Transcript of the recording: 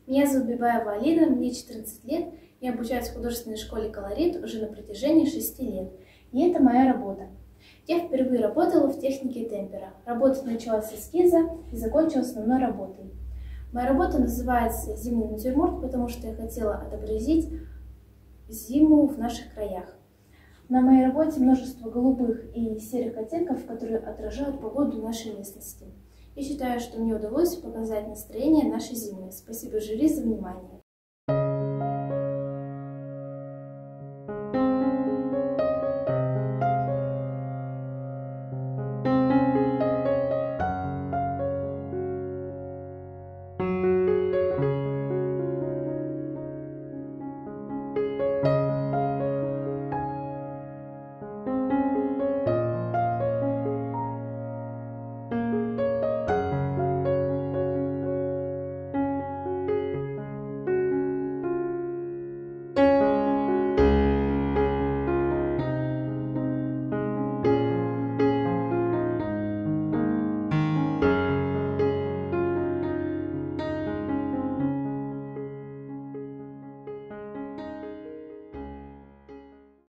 Меня зовут Бибаева Алина, мне 14 лет, я обучаюсь в художественной школе «Колорит» уже на протяжении 6 лет. И это моя работа. Я впервые работала в технике темпера. Работа началась с эскиза и закончилась основной работой. Моя работа называется «Зимний натюрморт», потому что я хотела отобразить зиму в наших краях. На моей работе множество голубых и серых оттенков, которые отражают погоду нашей местности. Я считаю, что мне удалось показать настроение нашей зимы. Спасибо жюри за внимание.